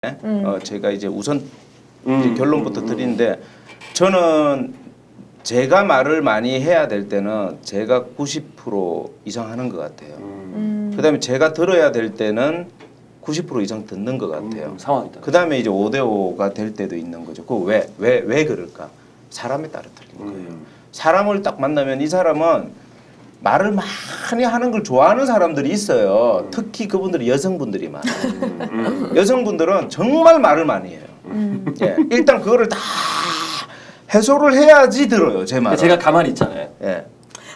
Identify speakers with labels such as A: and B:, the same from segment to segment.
A: 제가 이제 우선 이제 결론부터 드리는데 저는 제가 말을 많이 해야 될 때는 제가 90% 이상 하는 것 같아요. 그다음에 제가 들어야 될 때는 90% 이상 듣는 것 같아요.
B: 상황이다.
A: 그다음에 이제 5대5가 될 때도 있는 거죠. 그 왜 그럴까? 사람에 따라 틀린 거예요. 사람을 딱 만나면 이 사람은 말을 많이 하는 걸 좋아하는 사람들이 있어요. 특히 그분들이 여성분들이 많아요. 여성분들은 정말 말을 많이 해요. 예, 일단 그거를 다 해소를 해야지 들어요. 제 말은.
B: 제가 가만히 있잖아요.
A: 예,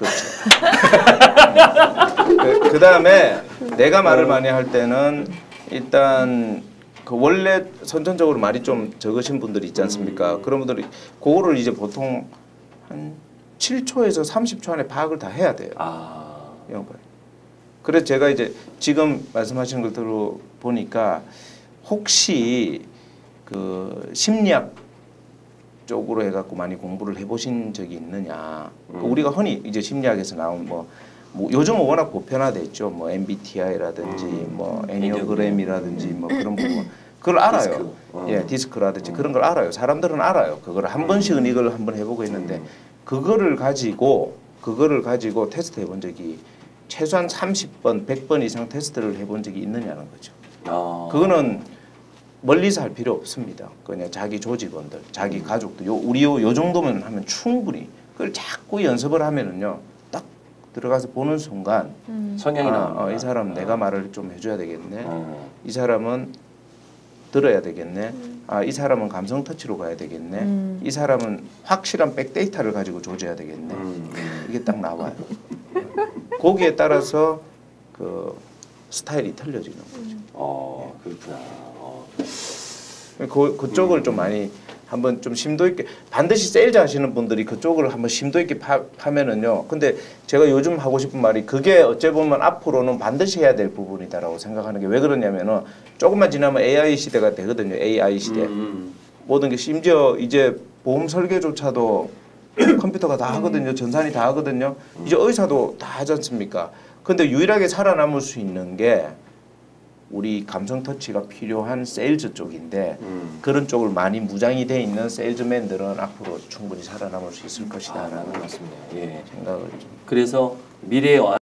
A: 그렇죠. 그다음에 내가 말을 많이 할 때는 일단 그 원래 선천적으로 말이 좀 적으신 분들이 있지 않습니까? 그런 분들이 그거를 이제 보통 한 7초에서 30초 안에 파악을 다 해야 돼요. 이런 거예요. 그래서 제가 이제 지금 말씀하시는 걸 들어보니까 혹시 그 심리학 쪽으로 해갖고 많이 공부를 해보신 적이 있느냐? 우리가 흔히 이제 심리학에서 나온 뭐 요즘은 워낙 보편화돼 있죠. 뭐 MBTI라든지 뭐 애니어그램이라든지 뭐 그런 부분 그걸 알아요. 예, 디스크라든지 그런 걸 알아요. 사람들은 알아요. 그걸 한 번씩은 이걸 한번 해보고 있는데 그거를 가지고 테스트 해본 적이 최소한 30번, 100번 이상 테스트를 해본 적이 있느냐는 거죠. 그거는 멀리서 할 필요 없습니다. 그냥 자기 조직원들, 자기 가족들, 요 정도면 하면 충분히 그걸 자꾸 연습을 하면은요, 딱 들어가서 보는 순간
B: 성향이 나옵니다.
A: 이 사람 내가 말을 좀 해줘야 되겠네. 이 사람은 들어야 되겠네. 이 사람은 감성 터치로 가야 되겠네. 이 사람은 확실한 백데이터를 가지고 조져야 되겠네. 이게 딱 나와요. 거기에 따라서 그 스타일이 틀려지는 거죠.
B: 그렇구나.
A: 그쪽을 좀 많이 한번 좀 심도 있게 반드시 세일즈 하시는 분들이 그쪽을 한번 심도 있게 하면은요. 근데 제가 요즘 하고 싶은 말이 그게 어찌 보면 앞으로는 반드시 해야 될 부분이다라고 생각하는 게 왜 그러냐면은 조금만 지나면 AI 시대가 되거든요. AI 시대. 모든 게 심지어 이제 보험 설계조차도 컴퓨터가 다 하거든요. 전산이 다 하거든요. 이제 의사도 다 하지 않습니까? 근데 유일하게 살아남을 수 있는 게 우리 감성 터치가 필요한 세일즈 쪽인데 그런 쪽을 많이 무장이 돼 있는 세일즈맨들은 앞으로 충분히 살아남을 수 있을 것이다라는
B: 맞습니다. 예.
A: 생각을 좀.
B: 그래서 미래의